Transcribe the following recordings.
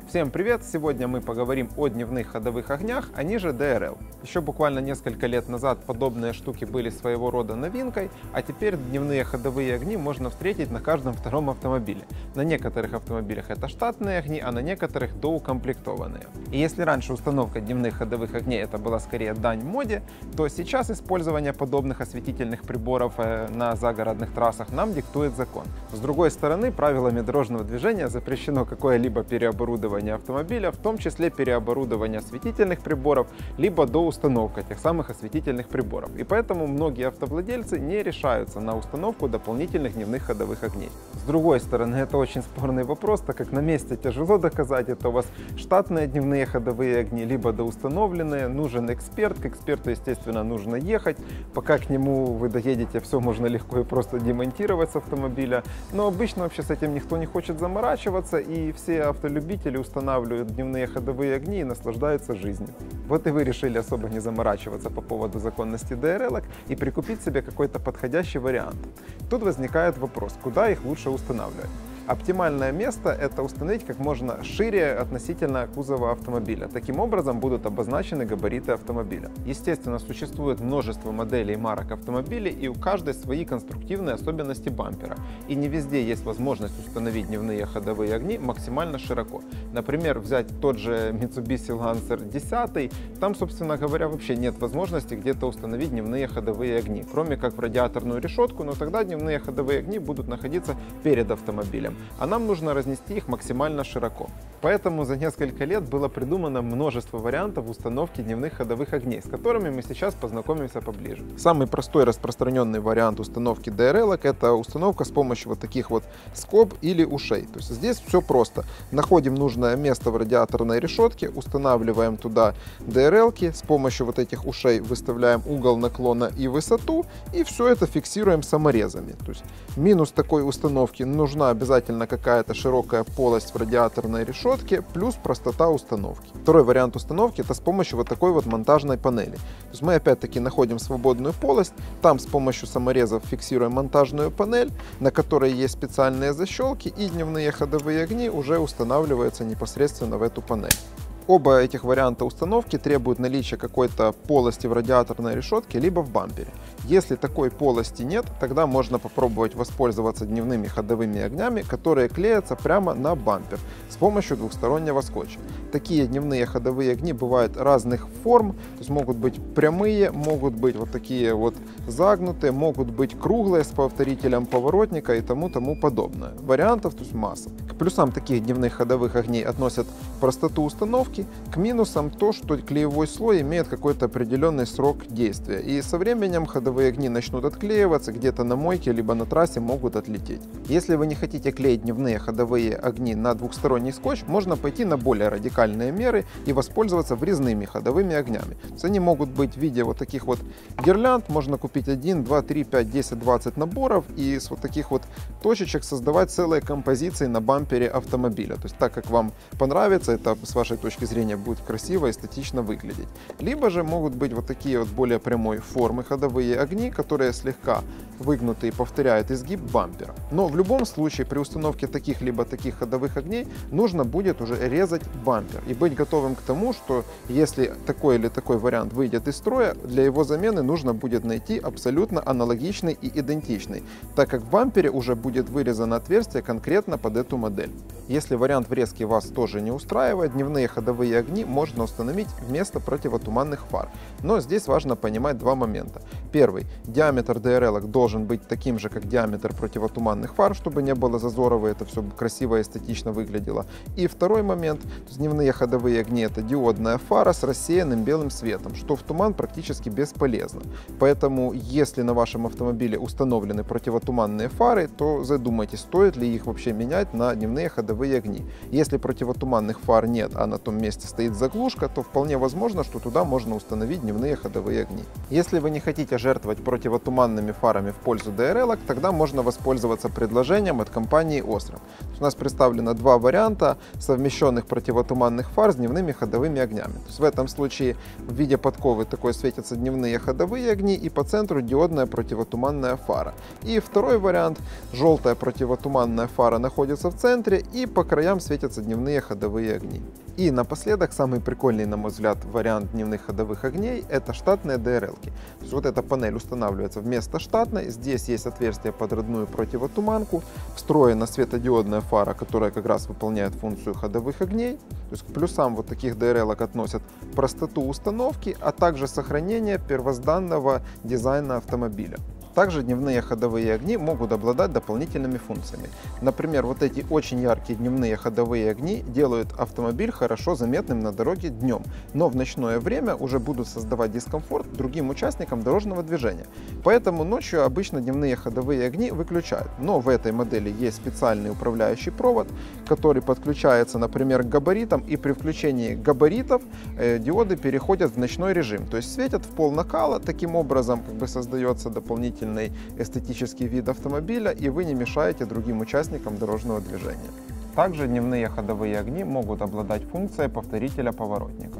Всем привет! Сегодня мы поговорим о дневных ходовых огнях, они же DRL. Еще буквально несколько лет назад подобные штуки были своего рода новинкой, а теперь дневные ходовые огни можно встретить на каждом втором автомобиле. На некоторых автомобилях это штатные огни, а на некоторых доукомплектованные. И если раньше установка дневных ходовых огней это была скорее дань моде, то сейчас использование подобных осветительных приборов на загородных трассах нам диктует закон. С другой стороны, правилами дорожного движения запрещено какое-либо переоборудование автомобиля, в том числе переоборудование осветительных приборов, либо доустановка тех самых осветительных приборов. И поэтому многие автовладельцы не решаются на установку дополнительных дневных ходовых огней. С другой стороны, это очень спорный вопрос, так как на месте тяжело доказать, это у вас штатные дневные ходовые огни, либо доустановленные, нужен эксперт, к эксперту, естественно, нужно ехать, пока к нему вы доедете, все можно легко и просто демонтировать с автомобиля, но обычно вообще с этим никто не хочет заморачиваться, и все автолюбители устанавливают дневные ходовые огни и наслаждаются жизнью. Вот и вы решили особо не заморачиваться по поводу законности DRL и прикупить себе какой-то подходящий вариант. Тут возникает вопрос, куда их лучше устанавливать. Оптимальное место – это установить как можно шире относительно кузова автомобиля. Таким образом будут обозначены габариты автомобиля. Естественно, существует множество моделей и марок автомобилей, и у каждой свои конструктивные особенности бампера. И не везде есть возможность установить дневные ходовые огни максимально широко. Например, взять тот же Mitsubishi Lancer 10, там, собственно говоря, вообще нет возможности где-то установить дневные ходовые огни, кроме как в радиаторную решетку, но тогда дневные ходовые огни будут находиться перед автомобилем. А нам нужно разнести их максимально широко. Поэтому за несколько лет было придумано множество вариантов установки дневных ходовых огней, с которыми мы сейчас познакомимся поближе. Самый простой распространенный вариант установки DRL – это установка с помощью вот таких вот скоб или ушей. То есть здесь все просто. Находим нужное место в радиаторной решетке, устанавливаем туда DRL, с помощью вот этих ушей выставляем угол наклона и высоту, и все это фиксируем саморезами. То есть минус такой установки: нужна обязательно какая-то широкая полость в радиаторной решетке, плюс простота установки. Второй вариант установки – это с помощью вот такой вот монтажной панели. То есть мы опять-таки находим свободную полость, там с помощью саморезов фиксируем монтажную панель, на которой есть специальные защелки, и дневные ходовые огни уже устанавливаются непосредственно в эту панель. Оба этих варианта установки требуют наличия какой-то полости в радиаторной решетке либо в бампере. Если такой полости нет, тогда можно попробовать воспользоваться дневными ходовыми огнями, которые клеятся прямо на бампер с помощью двухстороннего скотча. Такие дневные ходовые огни бывают разных форм, то есть могут быть прямые, могут быть вот такие вот загнутые, могут быть круглые с повторителем поворотника и тому подобное. Вариантов тут масса. К плюсам таких дневных ходовых огней относят простоту установки, к минусам то, что клеевой слой имеет какой-то определенный срок действия, и со временем ходовые огни начнут отклеиваться, где-то на мойке либо на трассе могут отлететь. Если вы не хотите клеить дневные ходовые огни на двухсторонний скотч, можно пойти на более радикальные меры и воспользоваться врезными ходовыми огнями. Они могут быть в виде вот таких вот гирлянд, можно купить 1, 2, 3, 5, 10, 20 наборов и с вот таких вот точечек создавать целые композиции на бампере автомобиля. То есть так, как вам понравится, это с вашей точки зрения будет красиво, эстетично выглядеть. Либо же могут быть вот такие вот более прямой формы ходовые огни, которые слегка выгнуты и повторяют изгиб бампера. Но в любом случае при установке таких либо таких ходовых огней нужно будет уже резать бампер и быть готовым к тому, что если такой или такой вариант выйдет из строя, для его замены нужно будет найти абсолютно аналогичный и идентичный, так как в бампере уже будет вырезано отверстие конкретно под эту модель. Если вариант врезки вас тоже не устраивает, дневные ходовые огни можно установить вместо противотуманных фар. Но здесь важно понимать два момента. Первый. Диаметр DRL должен быть таким же, как диаметр противотуманных фар, чтобы не было зазоров, и это все красиво и эстетично выглядело. И второй момент. Дневные ходовые огни – это диодная фара с рассеянным белым светом, что в туман практически бесполезно. Поэтому, если на вашем автомобиле установлены противотуманные фары, то задумайтесь, стоит ли их вообще менять на дневные ходовые огни. Если противотуманных фар нет, а на том месте стоит заглушка, то вполне возможно, что туда можно установить дневные ходовые огни. Если вы не хотите жертвовать противотуманными фарами в пользу DRL, тогда можно воспользоваться предложением от компании Osram. У нас представлено два варианта совмещенных противотуманных фар с дневными ходовыми огнями. То есть в этом случае в виде подковы такой светятся дневные ходовые огни и по центру диодная противотуманная фара. И второй вариант, желтая противотуманная фара находится в центре и по краям светятся дневные ходовые огни. И напоследок, самый прикольный, на мой взгляд, вариант дневных ходовых огней — это штатные DRL-ки. То есть вот эта панель устанавливается вместо штатной, здесь есть отверстие под родную противотуманку, встроена светодиодная фара, которая как раз выполняет функцию ходовых огней. То есть к плюсам вот таких DRL-ок относят простоту установки, а также сохранение первозданного дизайна автомобиля. Также дневные ходовые огни могут обладать дополнительными функциями. Например, вот эти очень яркие дневные ходовые огни делают автомобиль хорошо заметным на дороге днем, но в ночное время уже будут создавать дискомфорт другим участникам дорожного движения. Поэтому ночью обычно дневные ходовые огни выключают. Но в этой модели есть специальный управляющий провод, который подключается, например, к габаритам, и при включении габаритов диоды переходят в ночной режим, то есть светят в пол накала. Таким образом создается дополнительный эстетический вид автомобиля, и вы не мешаете другим участникам дорожного движения. Также дневные ходовые огни могут обладать функцией повторителя поворотника.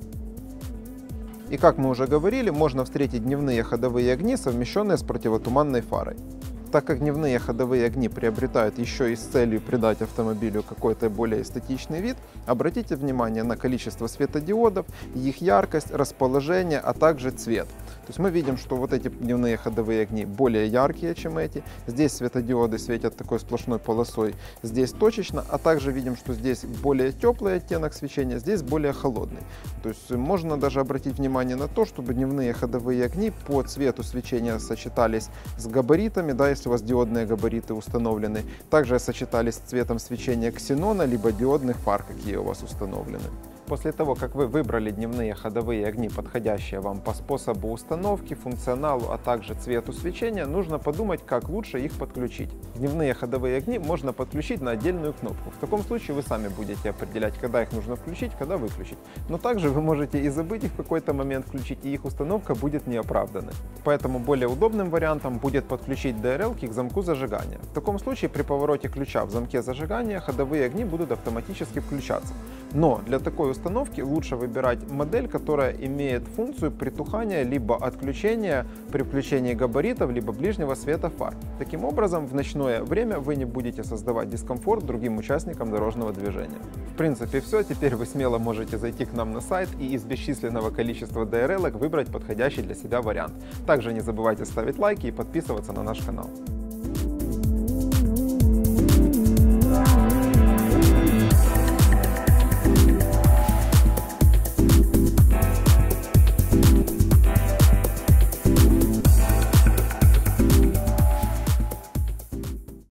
И как мы уже говорили, можно встретить дневные ходовые огни, совмещенные с противотуманной фарой. Так как дневные ходовые огни приобретают еще и с целью придать автомобилю какой-то более эстетичный вид, обратите внимание на количество светодиодов, их яркость, расположение, а также цвет. То есть мы видим, что вот эти дневные ходовые огни более яркие, чем эти. Здесь светодиоды светят такой сплошной полосой, здесь точечно, а также видим, что здесь более теплый оттенок свечения, здесь более холодный. То есть можно даже обратить внимание на то, чтобы дневные ходовые огни по цвету свечения сочетались с габаритами, да, если у вас диодные габариты установлены, также сочетались с цветом свечения ксенона, либо диодных фар, какие у вас установлены. После того, как вы выбрали дневные ходовые огни, подходящие вам по способу установки, функционалу, а также цвету свечения, нужно подумать, как лучше их подключить. Дневные ходовые огни можно подключить на отдельную кнопку. В таком случае вы сами будете определять, когда их нужно включить, когда выключить. Но также вы можете и забыть их в какой-то момент включить, и их установка будет неоправданной. Поэтому более удобным вариантом будет подключить DRL-ки к замку зажигания. В таком случае при повороте ключа в замке зажигания ходовые огни будут автоматически включаться. Но для такой установки лучше выбирать модель, которая имеет функцию притухания либо отключения при включении габаритов либо ближнего света фар. Таким образом, в ночное время вы не будете создавать дискомфорт другим участникам дорожного движения. В принципе, все. Теперь вы смело можете зайти к нам на сайт и из бесчисленного количества DRL-ок выбрать подходящий для себя вариант. Также не забывайте ставить лайки и подписываться на наш канал.